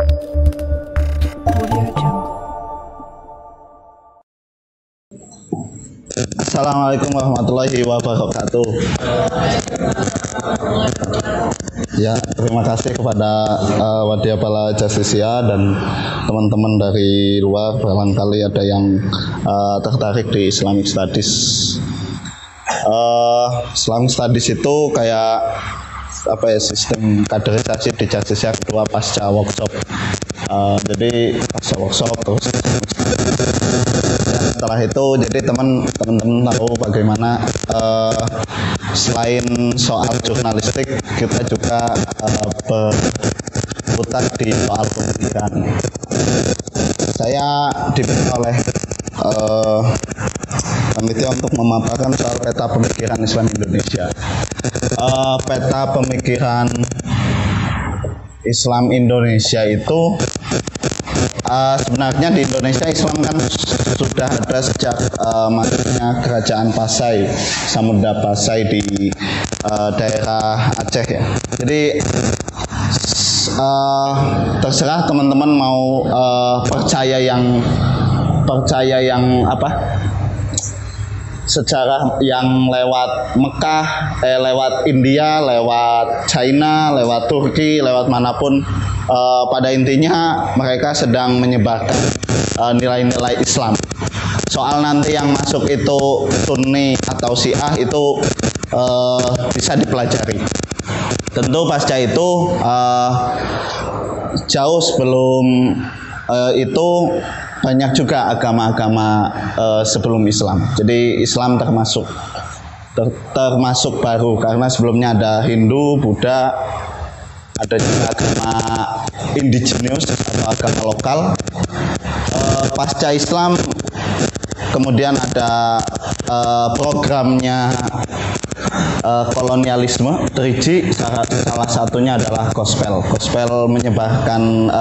Assalamualaikum warahmatullahi wabarakatuh. Ya, terima kasih kepada Wadia Pala Justisia dan teman-teman dari luar. Barangkali ada yang tertarik di Islamic Studies. Islamic Studies itu kayak apa ya, sistem kaderisasi di Justisia kedua pasca workshop. Jadi pasca workshop terus setelah itu jadi teman-teman tahu bagaimana selain soal jurnalistik kita juga berputar di soal pendidikan. Saya diberi oleh panitia untuk memaparkan soal peta pemikiran Islam Indonesia. Peta pemikiran Islam Indonesia itu sebenarnya di Indonesia Islam kan sudah ada sejak masuknya kerajaan Pasai, Samudra Pasai di daerah Aceh ya. Jadi terserah teman-teman mau percaya yang apa, sejarah yang lewat Mekah, lewat India, lewat China, lewat Turki, lewat manapun, pada intinya mereka sedang menyebarkan nilai-nilai Islam. Soal nanti yang masuk itu Sunni atau Syiah itu bisa dipelajari. Tentu pasca itu jauh sebelum itu banyak juga agama-agama sebelum Islam. Jadi Islam termasuk baru karena sebelumnya ada Hindu, Buddha, ada juga agama indigenous atau agama lokal. Pasca Islam kemudian ada programnya kolonialisme 3G, salah satunya adalah gospel. Gospel menyebarkan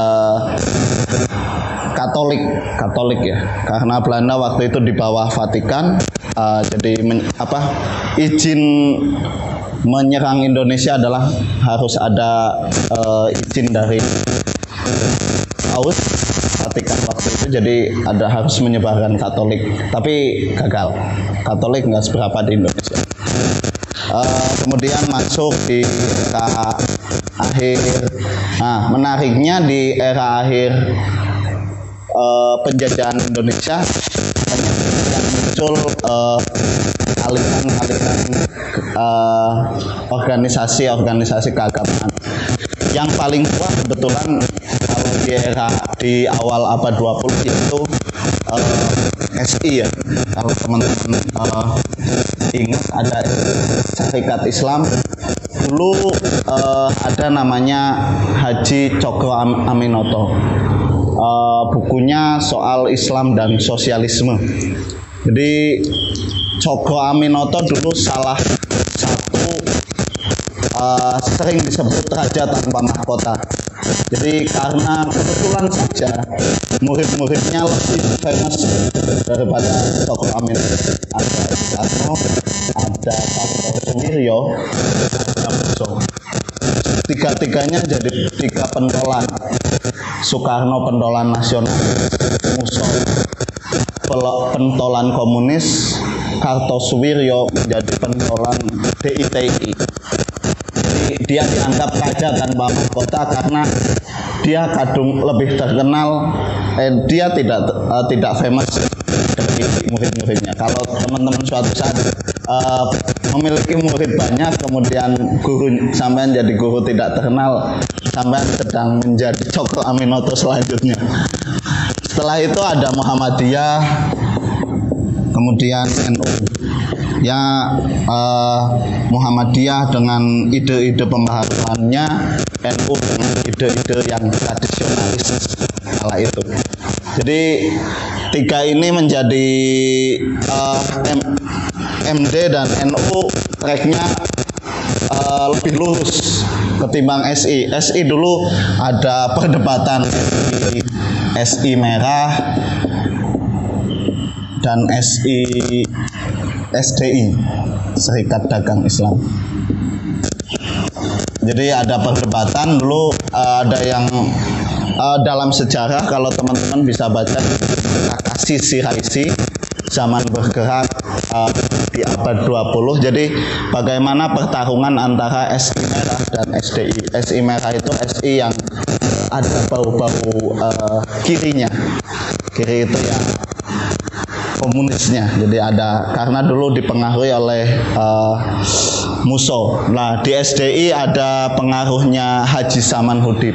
Katolik ya, karena Belanda waktu itu di bawah Vatikan, jadi izin menyerang Indonesia adalah harus ada izin dari Paus Vatikan waktu itu, jadi harus menyebarkan Katolik, tapi gagal. Katolik nggak seberapa di Indonesia. Kemudian masuk di era akhir. Nah, menariknya di era akhir penjajahan Indonesia banyak yang muncul aliran-aliran organisasi keagamaan. Yang paling kuat kebetulan kalau di awal abad 20 yaitu SI ya. Kalau teman-teman ingat ada Syarikat Islam. Dulu ada namanya Haji Cokro Aminoto. Bukunya soal Islam dan sosialisme. Jadi Cokro Aminoto dulu salah satu sering disebut raja tanpa mahkota. Jadi karena kebetulan saja murid-muridnya lebih famous daripada Cokro Aminoto. Ada Soekarno, ada Kartosuwiryo, ada Musso. Tiga-tiganya jadi tiga pentolan. Soekarno pentolan nasional, Musso pentolan komunis, Kartosuwiryo menjadi pentolan DITI. Jadi dia dianggap raja tanpa mahkota karena dia kadung lebih terkenal, dia tidak famous dari murid-muridnya. Kalau teman-teman suatu saat memiliki murid banyak, kemudian guru sampean jadi guru tidak terkenal, sampean sedang menjadi Cokro Aminoto selanjutnya. Setelah itu ada Muhammadiyah, kemudian NU. Ya, Muhammadiyah dengan ide-ide pembaharuannya, NU dengan ide-ide yang tradisionalis kala itu. Jadi tiga ini menjadi MD dan NU tracknya lebih lurus ketimbang SI. SI dulu ada perdebatan SI merah dan SDI, Serikat Dagang Islam. Jadi ada perdebatan dulu, ada yang dalam sejarah kalau teman-teman bisa baca Kakashi Shiraishi zaman bergerak di abad 20. Jadi bagaimana pertarungan antara SI Merah dan SDI. SI Merah itu SI yang ada bau-bau kirinya. Kiri itu yang komunisnya. Jadi ada, karena dulu dipengaruhi oleh Musso. Nah, di SDI ada pengaruhnya Haji Saman Hudib.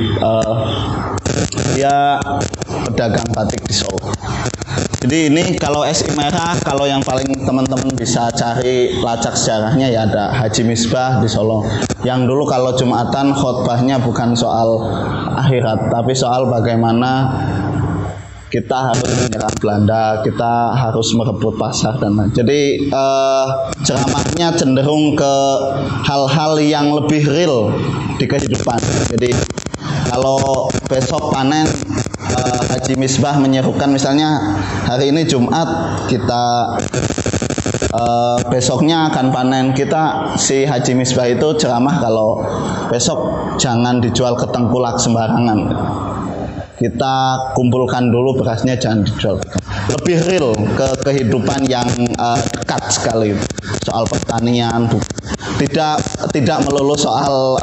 Dia pedagang batik di Solo. Jadi ini kalau SI Merah, kalau yang paling teman-teman bisa cari lacak sejarahnya ya ada Haji Misbah di Solo. Yang dulu kalau Jumatan khotbahnya bukan soal akhirat, tapi soal bagaimana kita harus menyerang Belanda, kita harus merebut pasar dan lain. Jadi ceramahnya cenderung ke hal-hal yang lebih real di kehidupan. Jadi kalau besok panen, Haji Misbah menyerukan misalnya hari ini Jumat kita besoknya akan panen, kita si Haji Misbah itu ceramah kalau besok jangan dijual ke tengkulak sembarangan. Kita kumpulkan dulu berasnya, jangan dijual. Lebih real ke kehidupan yang dekat sekali, soal pertanian, tidak melulu soal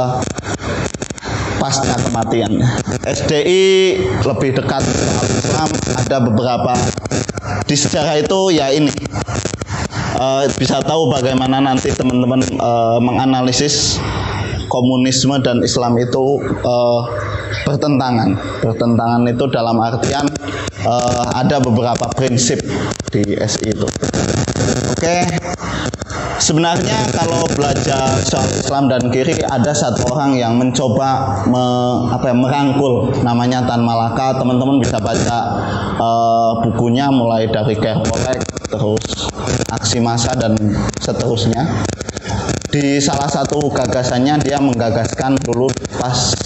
pasca kematian. SDI lebih dekat soal Islam. Ada beberapa di sejarah itu ya ini bisa tahu bagaimana nanti teman-teman menganalisis komunisme dan Islam itu bertentangan. Bertentangan itu dalam artian ada beberapa prinsip di SI itu. Oke. Sebenarnya kalau belajar soal Islam dan kiri, ada satu orang yang mencoba merangkul, namanya Tan Malaka. Teman-teman bisa baca bukunya mulai dari Kerpolek, terus Aksi Massa dan seterusnya. Di salah satu gagasannya dia menggagaskan dulu pas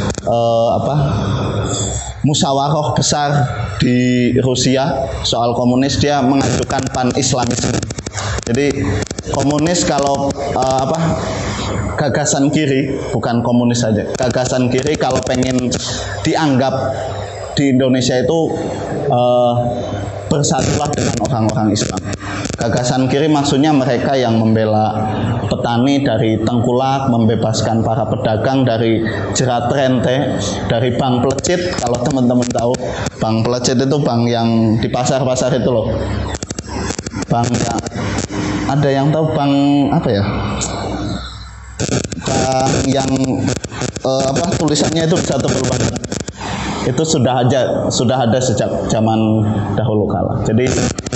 musyawarah besar di Rusia soal komunis, dia mengajukan pan-islamisme. Jadi komunis kalau gagasan kiri, bukan komunis saja, gagasan kiri kalau pengen dianggap di Indonesia itu bersatulah dengan orang-orang Islam. Gagasan kiri maksudnya mereka yang membela petani dari tengkulak, membebaskan para pedagang dari jerat rente, dari Bank Pelecit. Kalau teman-teman tahu, Bank Pelecit itu bank yang di pasar-pasar itu loh. Bank yang ada yang tahu bank apa ya? Bank yang tulisannya itu bisa tebal banget. Itu sudah ada sejak zaman dahulu kala. Jadi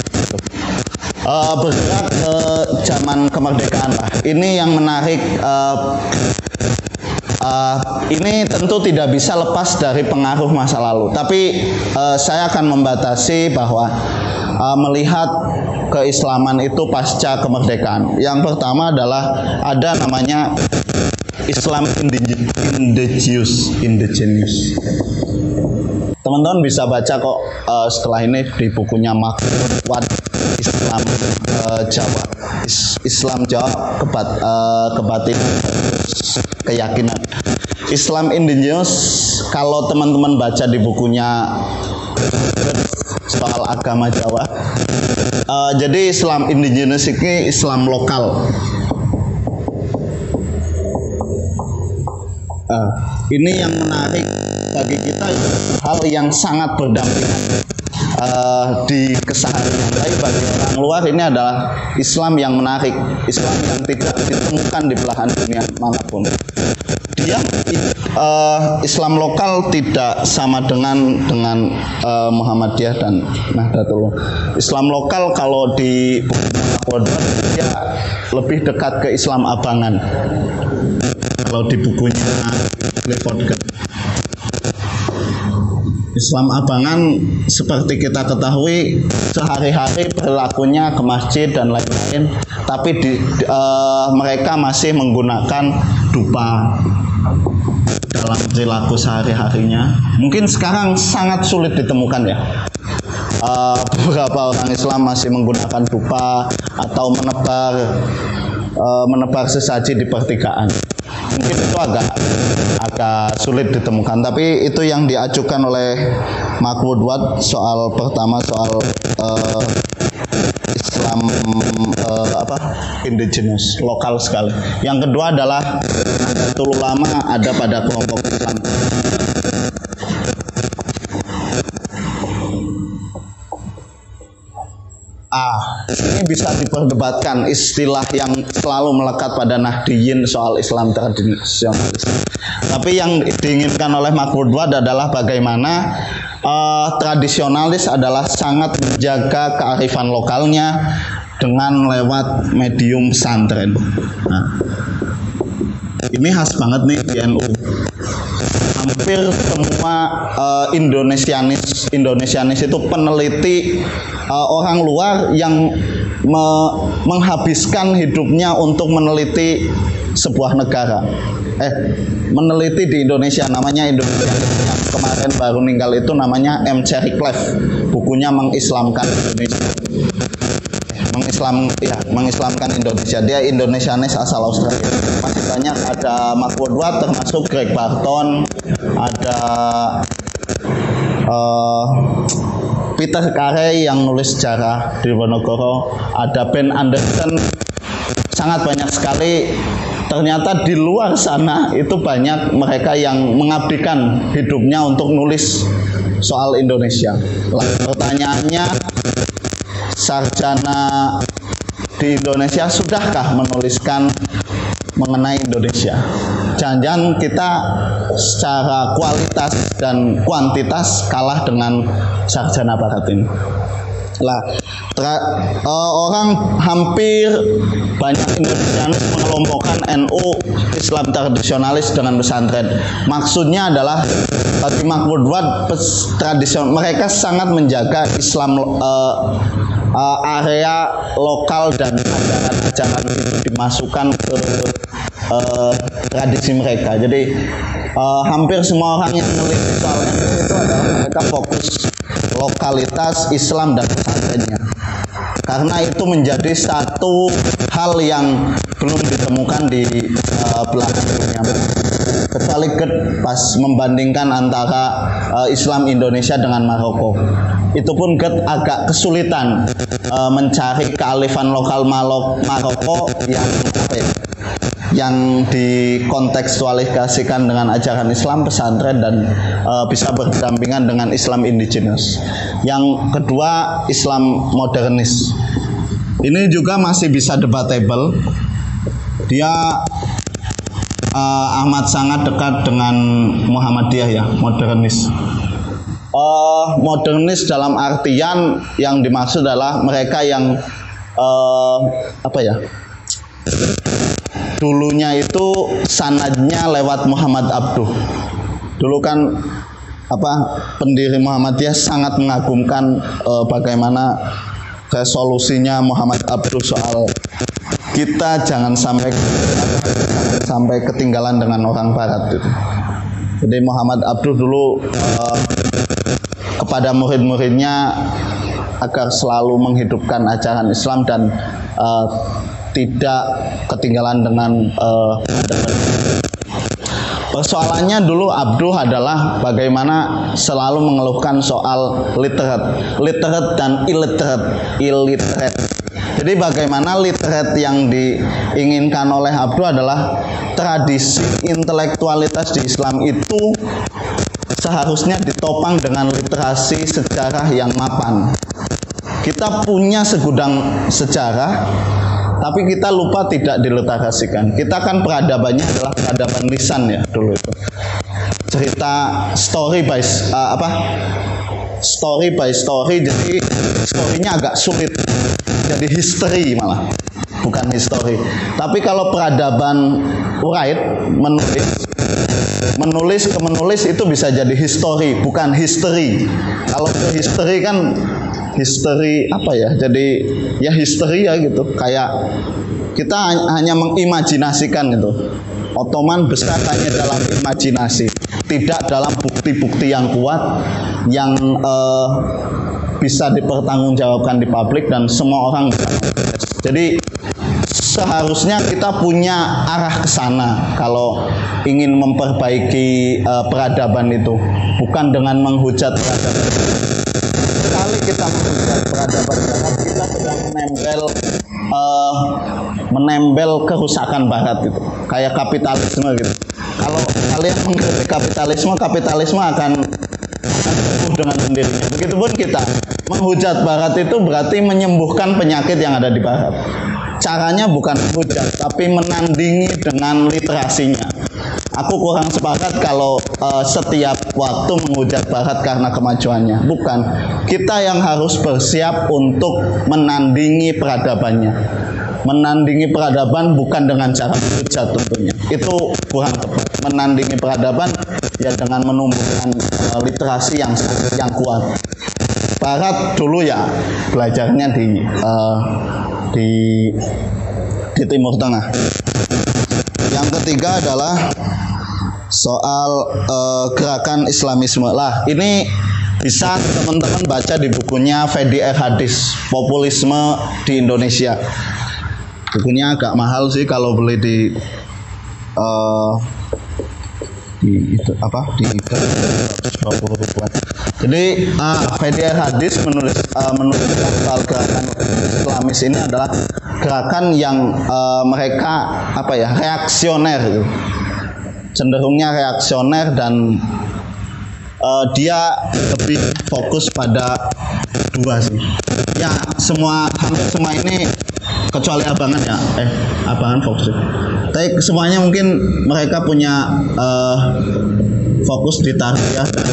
bergerak ke zaman kemerdekaan lah. Ini yang menarik. Ini tentu tidak bisa lepas dari pengaruh masa lalu. Tapi saya akan membatasi bahwa melihat keislaman itu pasca kemerdekaan. Yang pertama adalah ada namanya Islam indigenous. Teman-teman bisa baca kok setelah ini di bukunya Mahfud Wad, Islam Jawa, Islam Jawa, kebatinan, keyakinan. Islam indigenous kalau teman-teman baca di bukunya soal agama Jawa. Jadi Islam indigenous ini Islam lokal. Ini yang menarik bagi kita, hal yang sangat berdampingan di keseharian. Tapi bagi orang luar ini adalah Islam yang menarik, Islam yang tidak ditemukan di belahan dunia manapun. Dia Islam lokal tidak sama dengan Muhammadiyah dan Nahdlatul. Islam lokal kalau di buku dia lebih dekat ke Islam abangan. Kalau di bukunya Levodgen, Islam abangan seperti kita ketahui sehari-hari perilakunya ke masjid dan lain-lain, tapi mereka masih menggunakan dupa dalam perilaku sehari-harinya. Mungkin sekarang sangat sulit ditemukan ya. Beberapa orang Islam masih menggunakan dupa atau menebar sesaji di pertigaan. mungkin itu agak sulit ditemukan, tapi itu yang diajukan oleh Mark Woodward. Soal pertama soal Islam indigenous, lokal sekali. Yang kedua adalah Nahdlatul Ulama ada pada kelompok Islam. Ini bisa diperdebatkan istilah yang selalu melekat pada Nahdiyin soal Islam tradisionalis. Tapi yang diinginkan oleh Mark Woodward adalah bagaimana tradisionalis adalah sangat menjaga kearifan lokalnya dengan lewat medium pesantren. Nah, ini khas banget nih di NU. Hampir semua Indonesianis itu peneliti orang luar yang menghabiskan hidupnya untuk meneliti sebuah negara. Meneliti di Indonesia, namanya Indonesia. Yang kemarin baru meninggal itu namanya M. Cherryclef, bukunya mengislamkan Indonesia. Mengislamkan Indonesia. Dia Indonesianis asal Australia. Masih banyak, ada Mark Woodward, termasuk Greg Barton, ada Peter Carey yang nulis sejarah di Wonogoro, ada Ben Anderson, sangat banyak sekali. Ternyata di luar sana itu banyak mereka yang mengabdikan hidupnya untuk nulis soal Indonesia. Pertanyaannya, sarjana di Indonesia sudahkah menuliskan mengenai Indonesia? Jangan-jangan kita secara kualitas dan kuantitas kalah dengan sarjana barat ini. Orang hampir banyak Indonesianis mengelompokkan NU Islam tradisionalis dengan pesantren. Maksudnya adalah bagi Mark Woodward, mereka sangat menjaga Islam area lokal dan ajaran-ajaran itu dimasukkan ke tradisi mereka. Jadi hampir semua orang yang meneliti soal NU itu adalah mereka fokus lokalitas Islam dan pesantrennya, karena itu menjadi satu hal yang belum ditemukan di belahan dunia, kecuali pas membandingkan antara Islam Indonesia dengan Maroko. Itu pun agak kesulitan mencari kearifan lokal Maroko yang dikontekstualisasikan dengan ajaran Islam pesantren dan bisa berdampingan dengan Islam indigenous. Yang kedua, Islam modernis. Ini juga masih bisa debatable. Dia amat sangat dekat dengan Muhammadiyah ya, modernis. Modernis dalam artian yang dimaksud adalah mereka yang dulunya itu sanadnya lewat Muhammad Abduh. Dulu kan pendiri Muhammadiyah sangat mengagumkan bagaimana resolusinya Muhammad Abduh soal kita jangan sampai ketinggalan dengan orang barat gitu. Jadi Muhammad Abduh dulu kepada murid-muridnya agar selalu menghidupkan ajaran Islam dan tidak ketinggalan dengan persoalannya dulu Abduh adalah bagaimana selalu mengeluhkan soal literate dan illiterate. Jadi bagaimana literate yang diinginkan oleh Abduh adalah tradisi intelektualitas di Islam itu seharusnya ditopang dengan literasi sejarah yang mapan. Kita punya segudang sejarah, tapi kita lupa tidak diliterasikan. Kita kan peradabannya adalah peradaban lisan ya dulu itu. Cerita story by story, jadi storynya agak sulit. Jadi history malah, bukan history. Tapi kalau peradaban write, menulis ke menulis itu bisa jadi history, bukan history. Kalau history kan history jadi ya history ya gitu, kayak kita hanya mengimajinasikan gitu. Ottoman besar hanya dalam imajinasi, tidak dalam bukti-bukti yang kuat yang bisa dipertanggungjawabkan di publik dan semua orang bisa. Jadi seharusnya kita punya arah ke sana kalau ingin memperbaiki peradaban itu, bukan dengan menghujat peradaban. Sekali kita menghujat peradaban barat, kita sedang menembel kerusakan barat gitu, kayak kapitalisme gitu. Kalau kalian mengkritik kapitalisme akan sembuh dengan sendirinya. Begitupun kita menghujat barat itu berarti menyembuhkan penyakit yang ada di barat. Caranya bukan menghujat, tapi menandingi dengan literasinya. Aku kurang sepakat kalau setiap waktu menghujat barat karena kemajuannya. Bukan. Kita yang harus bersiap untuk menandingi peradabannya. Menandingi peradaban bukan dengan cara menghujat tentunya. Itu kurang tepat. Menandingi peradaban ya dengan menumbuhkan literasi yang kuat. Barat dulu ya belajarnya di Timur Tengah. Yang ketiga adalah soal gerakan Islamisme. Lah, ini bisa teman-teman baca di bukunya Fedi R. Hadis, Populisme di Indonesia. Bukunya agak mahal sih kalau beli di itu apa di 120 ribuan. Jadi Fedi R. Hadis menuliskan soal gerakan Islamis ini adalah gerakan yang mereka reaksioner gitu. Cenderungnya reaksioner dan dia lebih fokus pada dua sih. Ya hampir semua ini kecuali abangan ya, abangan fokus. Tapi semuanya mungkin mereka punya fokus di tarbiyah dan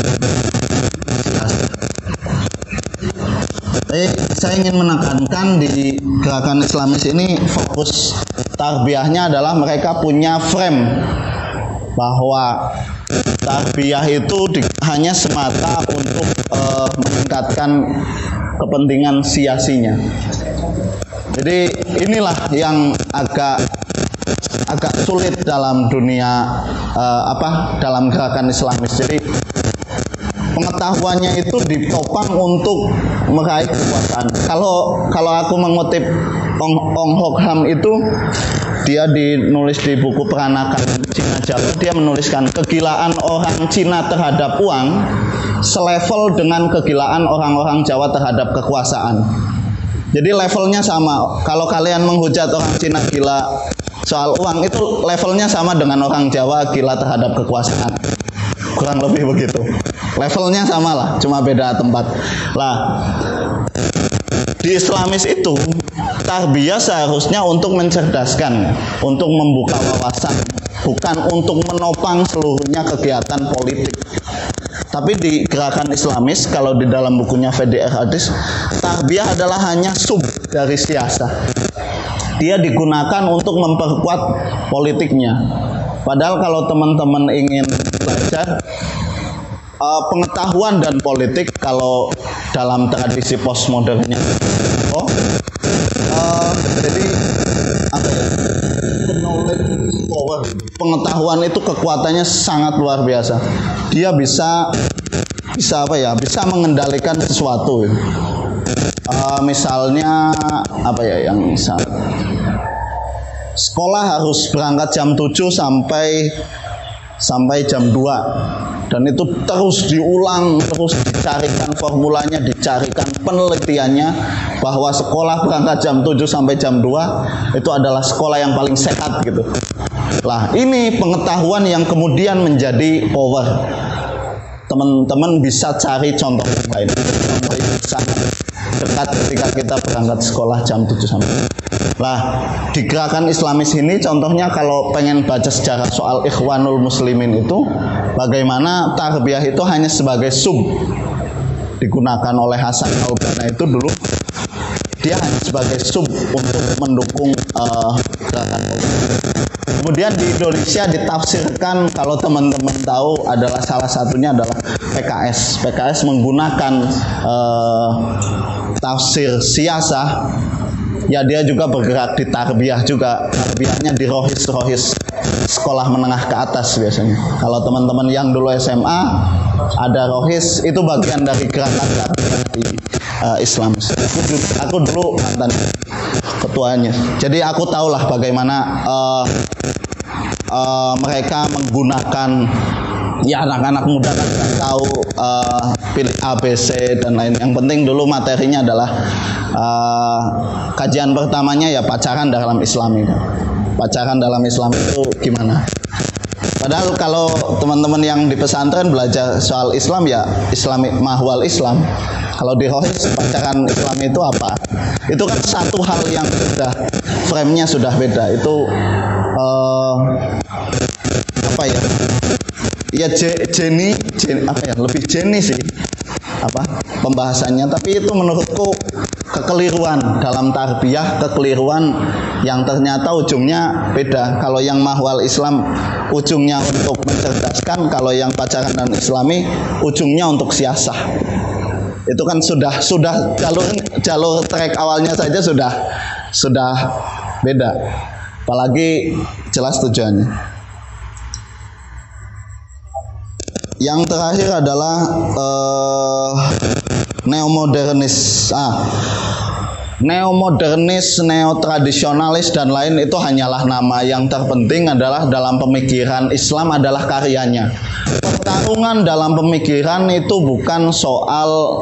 saya ingin menekankan di gerakan Islamis ini fokus tarbiyahnya adalah mereka punya frame bahwa tarbiyah itu hanya semata untuk meningkatkan kepentingan siasinya. Jadi inilah yang agak sulit dalam dunia dalam gerakan Islamis. Jadi pengetahuannya itu ditopang untuk meraih kekuasaan. Kalau aku mengutip Ong Hok Ham itu, dia dinulis di buku Peranakan Cina Jawa, dia menuliskan kegilaan orang Cina terhadap uang selevel dengan kegilaan orang-orang Jawa terhadap kekuasaan. Jadi levelnya sama. Kalau kalian menghujat orang Cina gila soal uang, itu levelnya sama dengan orang Jawa gila terhadap kekuasaan. Kurang lebih begitu. Levelnya sama lah, cuma beda tempat. Lah, di Islamis itu tarbiyah seharusnya untuk mencerdaskan, untuk membuka wawasan, bukan untuk menopang seluruhnya kegiatan politik. Tapi di gerakan Islamis, kalau di dalam bukunya Fedi R. Hadis, tarbiyah adalah hanya sub dari siasah. Dia digunakan untuk memperkuat politiknya. Padahal kalau teman-teman ingin belajar pengetahuan dan politik, kalau dalam tradisi postmodernnya, jadi knowledge power, pengetahuan itu kekuatannya sangat luar biasa. Dia bisa mengendalikan sesuatu. Misalnya yang sekolah harus berangkat jam 7 sampai jam 2, dan itu terus diulang, terus dicarikan formulanya, dicarikan penelitiannya bahwa sekolah berangkat jam 7 sampai jam 2 itu adalah sekolah yang paling sehat gitu. Lah, ini pengetahuan yang kemudian menjadi power. Teman-teman bisa cari contoh yang lain. Contoh yang sangat dekat ketika kita berangkat sekolah jam 7 sampai. Lah, di gerakan Islamis ini contohnya kalau pengen baca sejarah soal Ikhwanul Muslimin itu, bagaimana tarbiyah itu hanya sebagai sub digunakan oleh Hasan Al-Banna itu dulu. Dia hanya sebagai sub untuk mendukung gerakan. Kemudian di Indonesia ditafsirkan, kalau teman-teman tahu, adalah salah satunya adalah PKS. PKS menggunakan tafsir siasah. Ya, dia juga bergerak di tarbiyah juga. Tarbiyahnya di rohis sekolah menengah ke atas biasanya. Kalau teman-teman yang dulu SMA ada rohis, itu bagian dari gerakan tarbiyah di Islam. Aku dulu mantan ketua tuanya. Jadi aku tahulah bagaimana mereka menggunakan, ya anak-anak muda kan tahu pilih ABC dan lain. Yang penting dulu materinya adalah kajian pertamanya ya pacaran dalam Islam itu. Pacaran dalam Islam itu gimana? Padahal kalau teman-teman yang di pesantren belajar soal Islam ya Islami mahwal Islam. Kalau di Rohis pacaran Islam itu apa? Itu kan satu hal yang sudah frame-nya sudah beda. Itu apa ya? Ya lebih jeni sih pembahasannya. Tapi itu menurutku kekeliruan dalam tarbiyah, kekeliruan yang ternyata ujungnya beda. Kalau yang mahwal Islam ujungnya untuk mencerdaskan, kalau yang pacaran dan Islami ujungnya untuk siasah. Itu kan sudah jalur trek awalnya saja sudah beda. Apalagi jelas tujuannya. Yang terakhir adalah neomodernis, neotradisionalis dan lain itu hanyalah nama. Yang terpenting adalah dalam pemikiran Islam adalah karyanya. Pertarungan dalam pemikiran itu bukan soal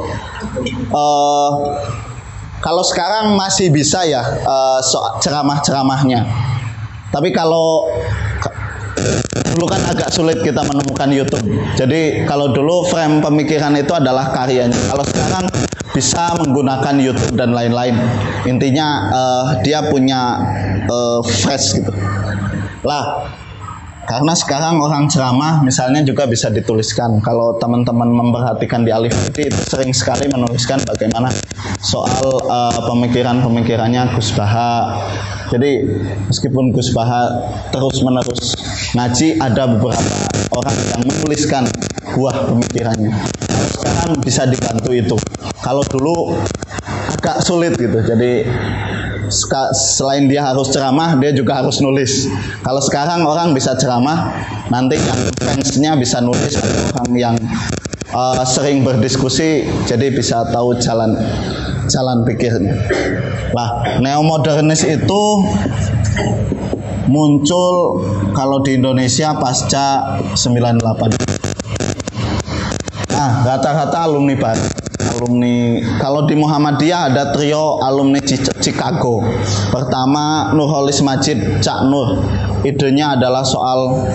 kalau sekarang masih bisa ya ceramah-ceramahnya. Tapi kalau dulu kan agak sulit kita menemukan YouTube. Jadi kalau dulu frame pemikiran itu adalah karyanya. Kalau sekarang bisa menggunakan YouTube dan lain-lain. Intinya dia punya fresh gitu. Lah, karena sekarang orang ceramah misalnya juga bisa dituliskan. Kalau teman-teman memperhatikan di Alif itu sering sekali menuliskan bagaimana soal pemikiran-pemikirannya Gus Baha. Jadi meskipun Gus Baha terus-menerus ngaji, ada beberapa orang yang menuliskan buah pemikirannya. Kalau sekarang bisa dibantu itu. Kalau dulu agak sulit gitu. Jadi selain dia harus ceramah, dia juga harus nulis. Kalau sekarang orang bisa ceramah, nanti yang fansnya bisa nulis, ada orang yang sering berdiskusi, jadi bisa tahu jalan pikirnya. Lah, neomodernis itu muncul kalau di Indonesia pasca 98. Nah, rata-rata alumni kalau di Muhammadiyah ada trio alumni Chicago. Pertama Nurholis Majid, Cak Nur. Idenya adalah soal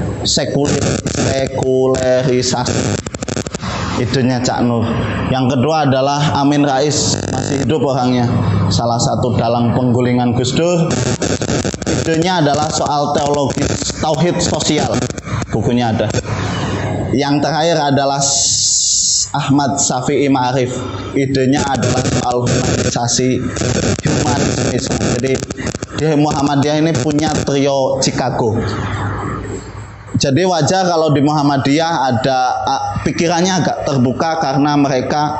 sekulerisasi. Idenya Cak Nur. Yang kedua adalah Amin Rais, masih hidup orangnya, salah satu dalang penggulingan Gus Dur. Idenya adalah soal teologi tauhid sosial, bukunya ada. Yang terakhir adalah Ahmad Syafi'i Ma'arif. Idenya adalah soal humanisasi, humanisme. Jadi di Muhammadiyah ini punya trio Chicago. Jadi wajar kalau di Muhammadiyah ada pikirannya agak terbuka karena mereka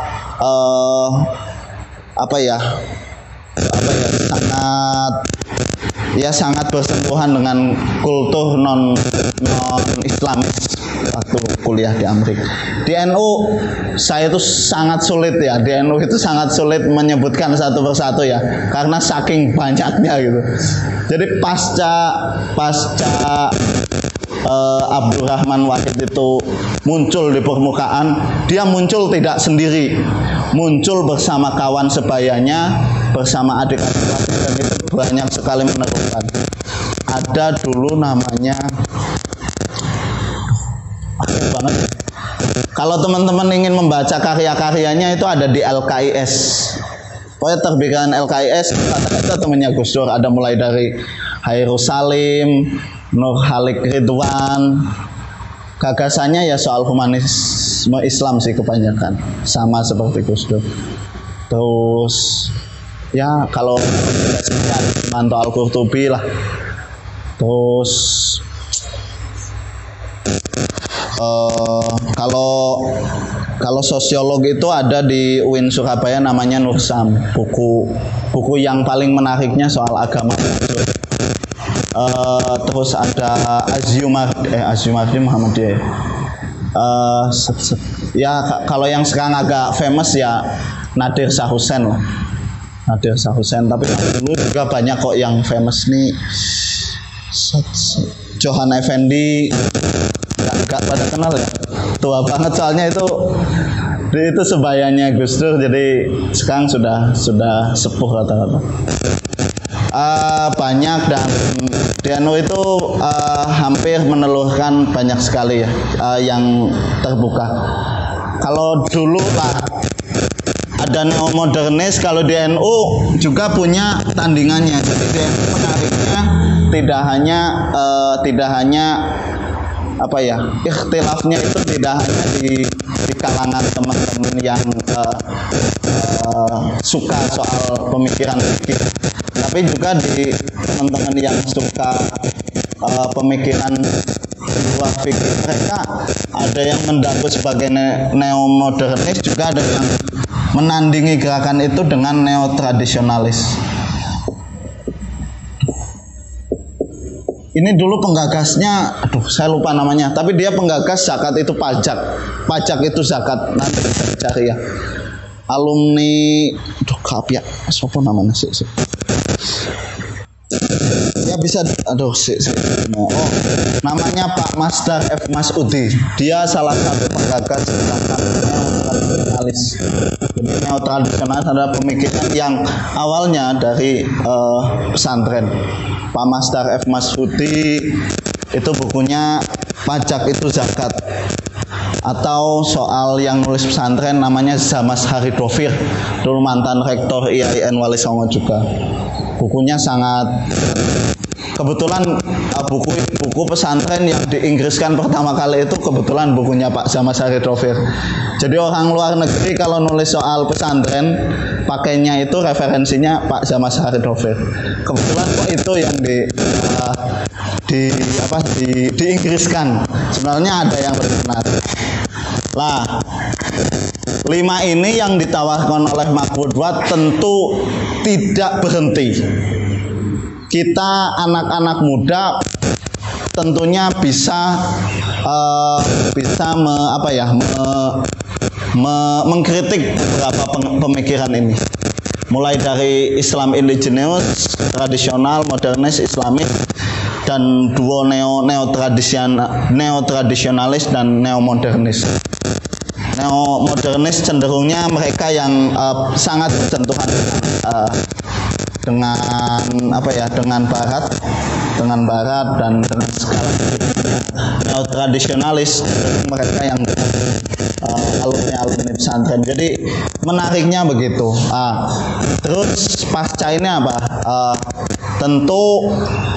sangat bersentuhan dengan kultur non Islamis waktu kuliah di Amerika. Di NU saya itu sangat sulit ya. Di NU itu sangat sulit menyebutkan satu persatu ya, karena saking banyaknya gitu. Jadi pasca Abdurrahman Wahid itu muncul di permukaan, dia muncul tidak sendiri, muncul bersama kawan sebayanya, bersama adik-adik dan itu banyak sekali menemukan. Ada dulu namanya banget. Kalau teman-teman ingin membaca karya-karyanya itu ada di LKIS. Pokoknya terbitan LKIS kata-kata temannya Gus Dur, ada mulai dari Hairul Salim, Nur Halik Ridwan. Gagasannya ya soal humanisme Islam sih kebanyakan, sama seperti Gus Dur. Terus ya kalau Manto Al-Qurtubi lah. Terus kalau sosiolog itu ada di UIN Surabaya namanya Nursam. Buku yang paling menariknya soal agama. Terus ada Aziumardi Muhammadiyah. Ya kalau yang sekarang agak famous ya Nadir Shah Hussein lah. Nadir Shah Hussein. Tapi dulu juga banyak kok yang famous nih. Johan Effendi, nggak pada kenal ya. Tua banget soalnya itu sebayanya Gus Dur, jadi sekarang sudah sepuh rata-rata. Banyak, dan Diano itu hampir menelurkan banyak sekali ya yang terbuka. Kalau dulu lah ada neomodernis, kalau di NU juga punya tandingannya. Jadi di NU menariknya tidak hanya apa ya, ikhtilafnya itu tidak hanya di kalangan teman-teman yang suka soal pemikiran fikih, tapi juga di teman-teman yang suka pemikiran luar fikih. Mereka ada yang mendanggu sebagai neomodernis, juga ada yang menandingi gerakan itu dengan neotradisionalis. Ini dulu penggagasnya, saya lupa namanya, tapi dia penggagas zakat itu pajak itu zakat, nanti bisa dicari ya. Alumni, ya, siapa namanya sih? Ya bisa, namanya Pak Masdar F. Masudi. Dia salah satu penggagas gerakan neotradisionalis. Jadi neotradisionalis adalah pemikiran yang awalnya dari pesantren. Pak Masdar F. Masudi itu bukunya Pajak itu Zakat, atau soal yang nulis pesantren namanya Zamas Haridovir, dulu mantan rektor IAIN Wali Songo juga. Bukunya sangat, kebetulan buku pesantren yang diinggriskan pertama kali itu kebetulan bukunya Pak Zamas Haridovir. Jadi orang luar negeri kalau nulis soal pesantren pakainya itu referensinya Pak Zamas Haridovir. Kebetulan kok itu yang diinggriskan. Sebenarnya ada yang lebih menarik. Lah, 5 ini yang ditawarkan oleh Maqbudwat tentu tidak berhenti. Kita anak-anak muda tentunya bisa mengkritik beberapa pemikiran ini, mulai dari Islam indigenous, tradisional, modernis, Islamis, dan duo neotradisionalis dan neomodernis. Neomodernis cenderungnya mereka yang sangat bersentuhan dengan barat dan dengan skala neotradisionalis, mereka yang alumni pesantren. Jadi menariknya begitu. Terus pasca ini apa? Tentu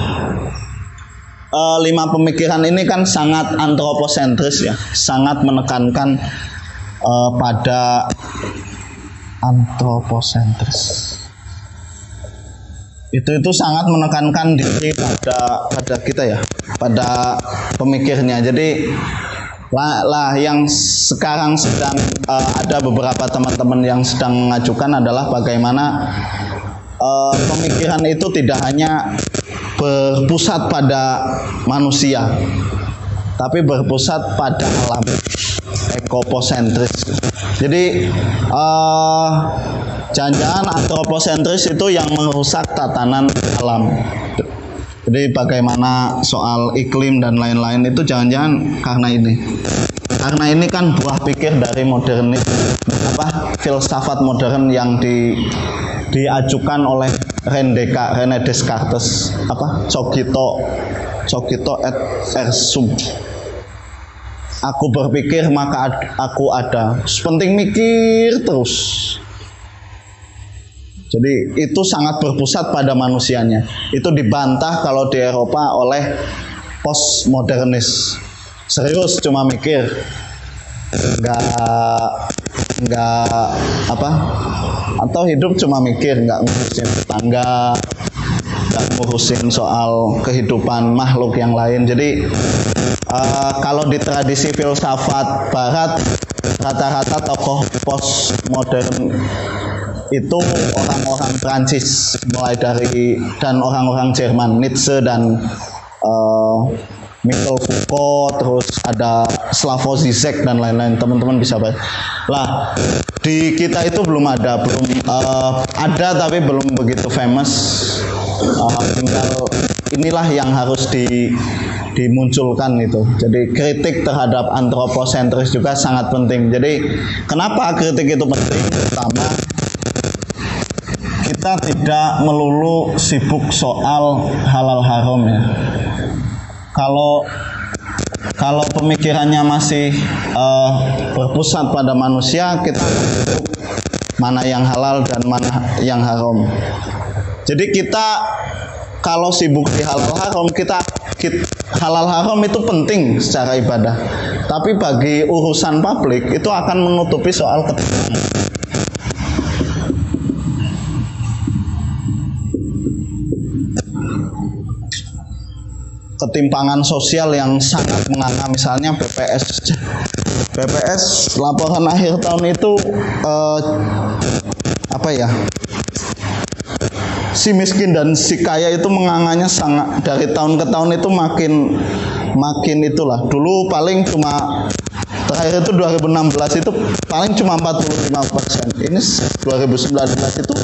5 pemikiran ini kan sangat antroposentris ya, sangat menekankan pada antroposentris. Itu sangat menekankan diri pada kita ya, pada pemikirnya. Jadi yang sekarang sedang ada beberapa teman-teman yang sedang mengajukan adalah bagaimana pemikiran itu tidak hanya berpusat pada manusia, tapi berpusat pada alam, ekoposentris. Jadi jangan-jangan antroposentris itu yang merusak tatanan alam. Jadi bagaimana soal iklim dan lain-lain itu jangan-jangan karena ini. Karena ini kan buah pikir dari modernis, filsafat modern yang diajukan oleh René Descartes, Cogito et Ergo. Aku berpikir maka aku ada. Penting mikir terus. Jadi itu sangat berpusat pada manusianya. Itu dibantah kalau di Eropa oleh postmodernis. Serius cuma mikir, atau hidup cuma mikir, nggak ngurusin tetangga, nggak ngurusin soal kehidupan makhluk yang lain. Jadi kalau di tradisi filsafat Barat, rata-rata tokoh postmodern itu orang-orang Prancis, mulai dari dan orang-orang Jerman, Nietzsche dan Michel Foucault, terus ada Slavoj Žižek dan lain-lain. Teman-teman bisa baca. Lah, di kita itu belum ada, ada tapi belum begitu famous. Tinggal inilah yang harus dimunculkan itu. Jadi kritik terhadap antroposentris juga sangat penting. Jadi kenapa kritik itu penting? Pertama, kita tidak melulu sibuk soal halal haram ya. Kalau pemikirannya masih berpusat pada manusia, kita mana yang halal dan mana yang haram. Jadi kita kalau sibuk di halal haram, halal haram itu penting secara ibadah. Tapi bagi urusan publik itu akan menutupi soal ketimpangan. Ketimpangan sosial yang sangat menganga, misalnya BPS laporan akhir tahun itu si miskin dan si kaya itu menganganya sangat, dari tahun ke tahun itu makin itulah. Dulu paling cuma terakhir itu 2016 itu paling cuma 45%. Ini 2019 itu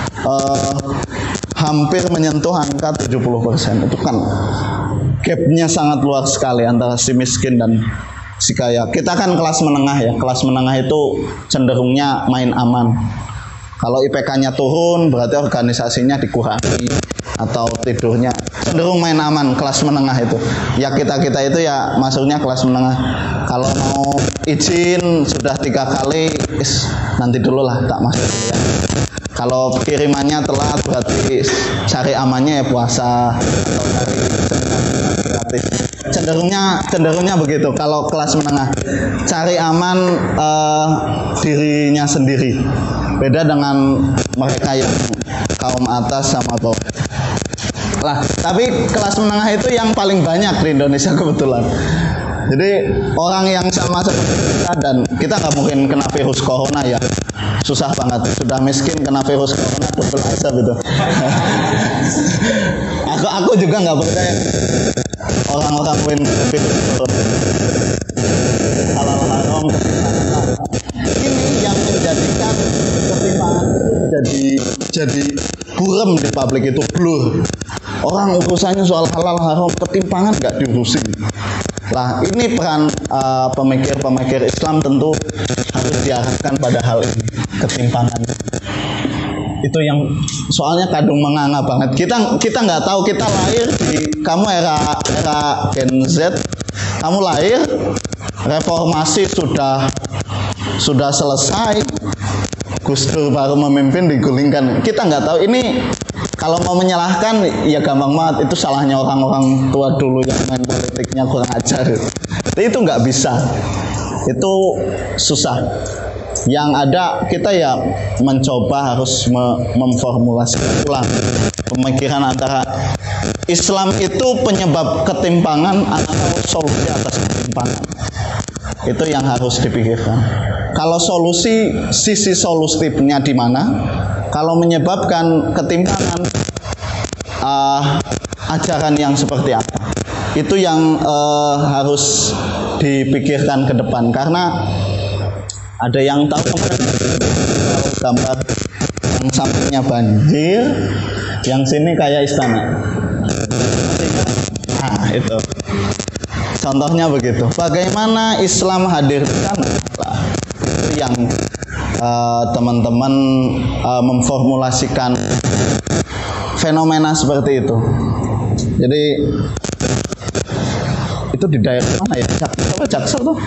hampir menyentuh angka 70%. Itu kan gapnya sangat luar sekali antara si miskin dan si kaya. Kita kan kelas menengah ya. Kelas menengah itu cenderungnya main aman. Kalau IPK-nya turun berarti organisasinya dikurangi atau tidurnya cenderung main aman. Kelas menengah itu ya, kita itu ya masuknya kelas menengah. Kalau mau izin sudah 3 kali, nanti dulu lah tak masuk ya. Kalau kirimannya telat berarti cari amannya ya puasa atau cari gratis. Cenderungnya begitu. Kalau kelas menengah cari aman dirinya sendiri. Beda dengan mereka yang kaum atas sama bawah. Lah, tapi kelas menengah itu yang paling banyak di Indonesia kebetulan. Jadi orang yang sama seperti kita, dan kita nggak mungkin kena virus corona ya, susah banget. Sudah miskin kena virus corona betul aja gitu. aku juga nggak percaya orang-orang win virus corona. Halal haram. Ini yang menjadikan ketimpangan jadi buram di publik, itu blur. Orang urusannya soal halal haram, ketimpangan nggak diurusin. Lah, ini peran pemikir-pemikir Islam tentu harus diarahkan pada hal ini, ketimpangan. Itu yang soalnya kadung menganga banget. Kita nggak tahu, kita lahir kamu era Gen Z, kamu lahir reformasi sudah selesai, Gus Dur baru memimpin, digulingkan. Kita nggak tahu ini. Kalau mau menyalahkan ya gampang banget, itu salahnya orang-orang tua dulu yang main politiknya kurang ajar. Itu nggak bisa, itu susah. Yang ada kita ya mencoba harus memformulasikan ulang pemikiran antara Islam itu penyebab ketimpangan atau solusi atas ketimpangan. Itu yang harus dipikirkan. Kalau sisi solutifnya di mana? Kalau menyebabkan ketimpangan, ajaran yang seperti apa? Itu yang harus dipikirkan ke depan. Karena ada yang tahu gambar yang sampingnya banjir, yang sini kayak istana. Nah, itu. Contohnya begitu. Bagaimana Islam hadir di sana? Itu yang teman-teman memformulasikan fenomena seperti itu. Jadi itu di daerah mana ya? Jaksel tuh.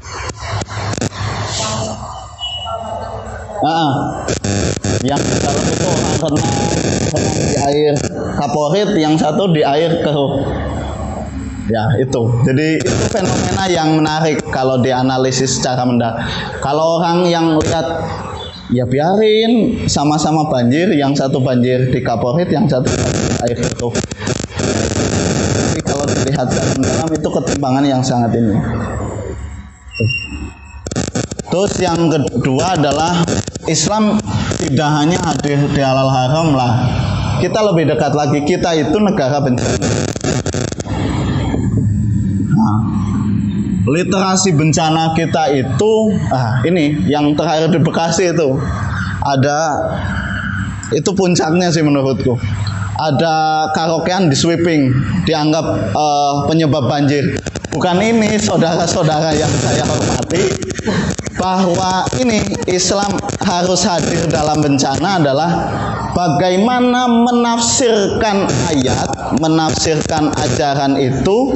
Yang di dalam itu orang renang di air kaporit, yang satu di air keruh. Ya itu. Jadi itu fenomena yang menarik kalau dianalisis secara mendalam. Kalau orang yang lihat ya biarin sama-sama banjir, yang satu banjir di kaporit, yang satu di air itu. Tapi kalau dilihat secara mendalam itu ketimpangan yang sangat ini. Terus yang kedua adalah Islam tidak hanya hadir di halal haram lah. Kita lebih dekat lagi, kita itu negara bencana. literasi bencana kita itu, ini yang terakhir di Bekasi itu ada, itu puncaknya sih menurutku. Ada karaokean di sweeping, dianggap penyebab banjir. Bukan ini saudara-saudara yang saya hormati, bahwa ini Islam harus hadir dalam bencana adalah bagaimana menafsirkan ayat, menafsirkan ajaran itu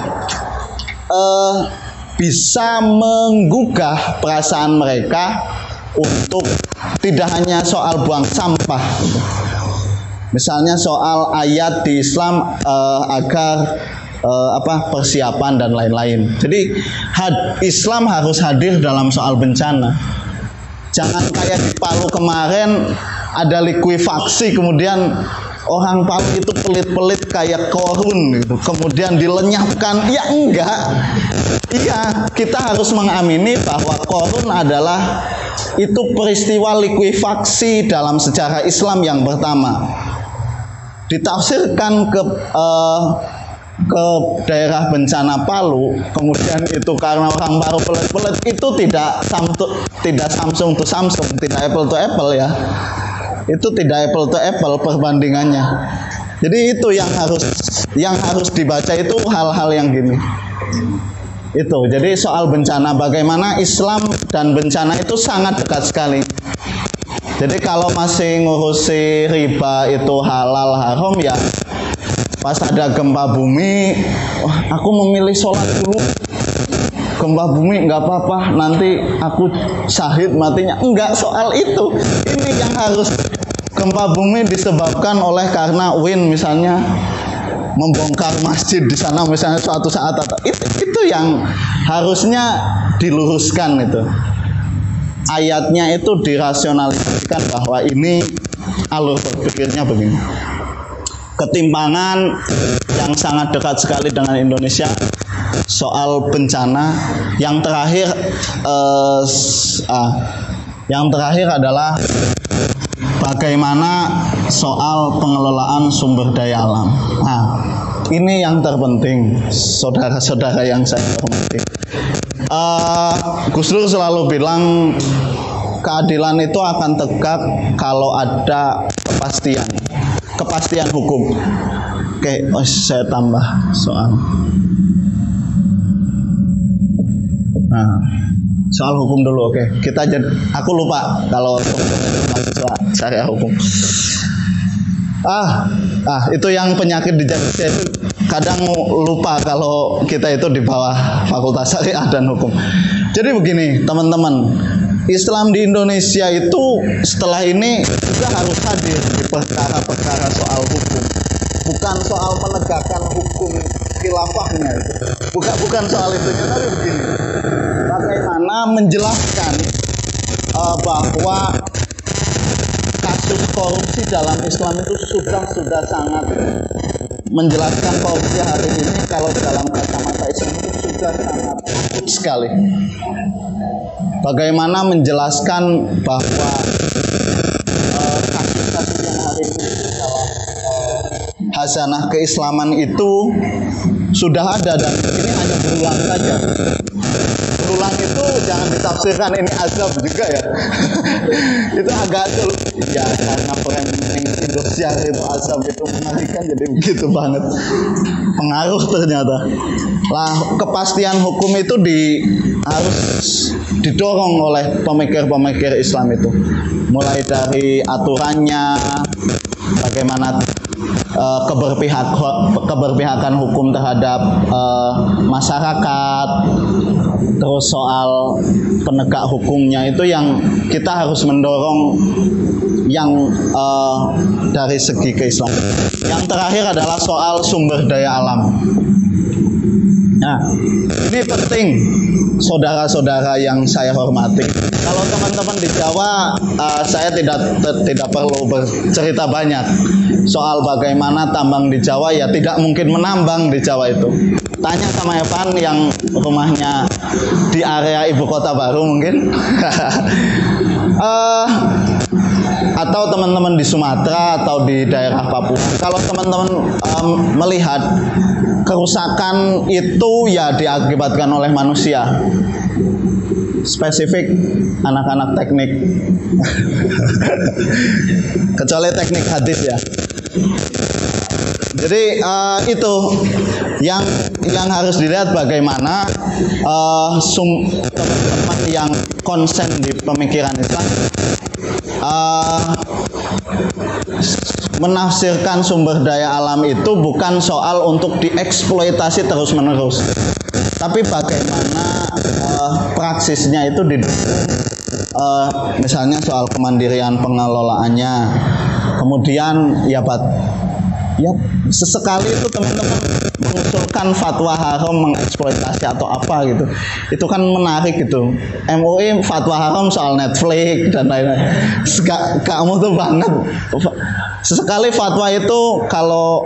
bisa menggugah perasaan mereka untuk tidak hanya soal buang sampah. Misalnya soal ayat di Islam agar persiapan dan lain-lain. Jadi Islam harus hadir dalam soal bencana. Jangan kayak di Palu kemarin ada likuifaksi, kemudian orang Palu itu pelit-pelit kayak korun gitu, kemudian dilenyapkan. Ya enggak. Iya, kita harus mengamini bahwa korun adalah itu peristiwa likuifaksi dalam sejarah Islam yang pertama. Ditafsirkan ke daerah bencana Palu, kemudian itu karena orang baru pelit-pelit, itu tidak Samsung to Samsung, tidak apple to apple ya. Itu tidak apple to apple perbandingannya. Jadi itu yang harus dibaca itu hal-hal yang gini. Itu. Jadi soal bencana, bagaimana Islam dan bencana itu sangat dekat sekali. Jadi kalau masih ngurusi riba itu halal haram ya, pas ada gempa bumi, aku memilih sholat dulu. Gempa bumi nggak apa-apa, nanti aku syahid matinya. Enggak soal itu. Ini yang harus, gempa bumi disebabkan oleh karena Win misalnya membongkar masjid di sana misalnya suatu saat, itu yang harusnya diluruskan itu. Ayatnya itu dirasionalisasikan bahwa ini alur berpikirnya begini. Ketimpangan yang sangat dekat sekali dengan Indonesia soal bencana. Yang terakhir adalah bagaimana soal pengelolaan sumber daya alam. Nah, ini yang terpenting, saudara-saudara yang saya hormati. Gus Dur selalu bilang keadilan itu akan tegak kalau ada kepastian hukum. Oke, saya tambah soal. Nah, soal hukum dulu. Oke, aku lupa kalau mahasiswa syariah hukum. Itu yang penyakit di Indonesia itu kadang lupa kalau kita itu di bawah Fakultas Syariah dan Hukum. Jadi begini, teman-teman, Islam di Indonesia itu setelah ini juga harus hadir di perkara-perkara soal hukum. Bukan soal penegakan hukum khilafahnya itu. Bukan soal itu, tapi begini. Bagaimana menjelaskan bahwa kasus korupsi dalam Islam itu sudah sangat menjelaskan korupsi hari ini kalau dalam kacamata Islam itu sudah sangat akut sekali. Bagaimana menjelaskan bahwa kasus-kasus yang hari ini dalam hasanah keislaman itu sudah ada dan ini hanya berulang saja. Berulang itu jangan ditafsirkan ini azab juga ya. Itu agak sulit ya, karena framing Indosiar itu azab itu mengerikan, jadi begitu banget pengaruh ternyata. Lah, kepastian hukum itu harus didorong oleh pemikir-pemikir Islam itu, mulai dari aturannya, bagaimana keberpihakan hukum terhadap masyarakat, terus soal penegak hukumnya itu yang kita harus mendorong yang dari segi keislaman. Yang terakhir adalah soal sumber daya alam. Nah, ini penting, saudara-saudara yang saya hormati. Kalau teman-teman di Jawa, saya tidak perlu bercerita banyak soal bagaimana tambang di Jawa, ya tidak mungkin menambang di Jawa itu. Tanya sama Evan yang rumahnya di area ibu kota baru mungkin. atau teman-teman di Sumatera atau di daerah Papua, kalau teman-teman melihat kerusakan itu ya diakibatkan oleh manusia. Spesifik anak-anak teknik, kecuali teknik hadis ya. Jadi itu yang harus dilihat, bagaimana teman-teman yang konsen di pemikiran Islam menafsirkan sumber daya alam itu bukan soal untuk dieksploitasi terus-menerus, tapi bagaimana praksisnya itu misalnya soal kemandirian pengelolaannya. Kemudian ya sesekali itu teman-teman mengusulkan fatwa haram mengeksploitasi atau apa gitu, itu kan menarik gitu. MUI fatwa haram soal Netflix dan lain-lain, kamu tuh banget. Sesekali fatwa itu kalau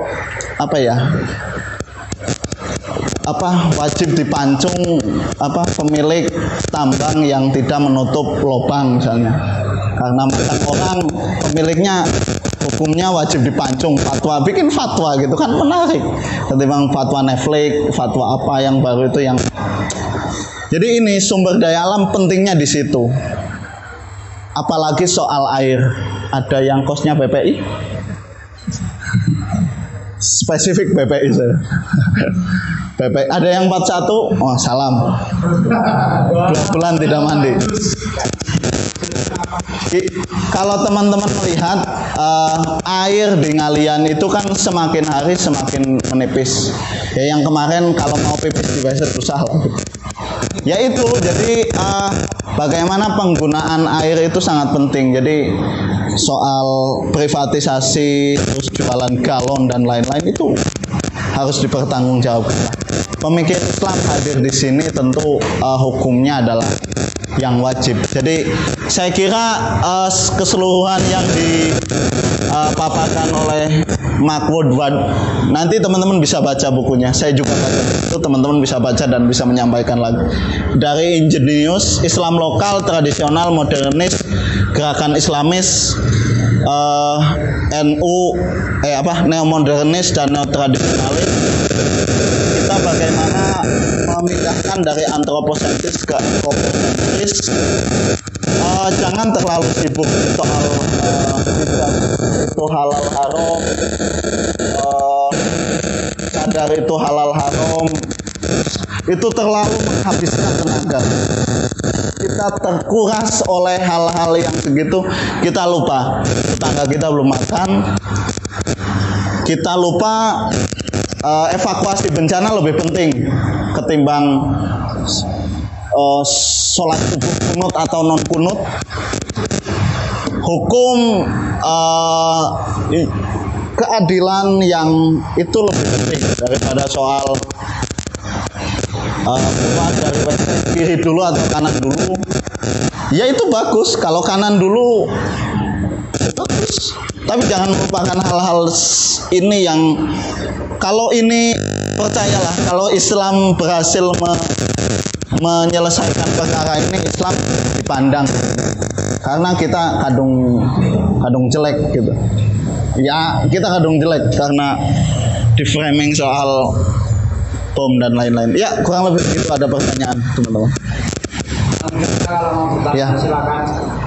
wajib dipancung pemilik tambang yang tidak menutup lubang misalnya, karena makan orang, pemiliknya hukumnya wajib dipancung, fatwa, bikin fatwa gitu kan menarik ketimbang fatwa Netflix, fatwa apa yang baru itu yang. Jadi ini sumber daya alam pentingnya di situ. Apalagi soal air, ada yang kosnya BPI, spesifik BPI saya. BPI ada yang 41, oh salam, 2 bulan tidak mandi. Kalau teman-teman melihat air di Ngalian itu kan semakin hari semakin menipis. Ya yang kemarin kalau mau pipis di WC susah lah. Ya itu, jadi bagaimana penggunaan air itu sangat penting. Jadi soal privatisasi, terus jualan galon dan lain-lain itu harus dipertanggungjawabkan. Pemikir Islam hadir di sini tentu hukumnya adalah yang wajib. Jadi saya kira keseluruhan yang dipaparkan oleh Mark Woodward, nanti teman-teman bisa baca bukunya. Saya juga baca itu, teman-teman bisa baca dan bisa menyampaikan lagi. Dari Ingenius, Islam lokal, tradisional, modernis, gerakan Islamis, NU, neomodernis dan neotradisionalis. Kita bagaimana memindahkan dari antroposentris ke antroposentris. Jangan terlalu sibuk soal itu halal haram, sadar itu halal haram, itu terlalu menghabiskan tenaga. Kita terkuras oleh hal-hal yang segitu, kita lupa tetangga kita belum makan, kita lupa evakuasi bencana lebih penting ketimbang sholat subuh kunut atau non kunut. Hukum keadilan yang itu lebih penting daripada soal keluar dari kiri dulu atau kanan dulu. Ya itu bagus kalau kanan dulu, bagus. Tapi jangan melupakan hal-hal ini yang, kalau ini percayalah, kalau Islam berhasil menyelesaikan perkara ini, Islam dipandang karena kita kadung jelek gitu. Ya kita kadung jelek karena di framing soal bom dan lain-lain. Ya kurang lebih begitu. Ada pertanyaan teman-teman? Kalau mau bertanya ya. Silakan.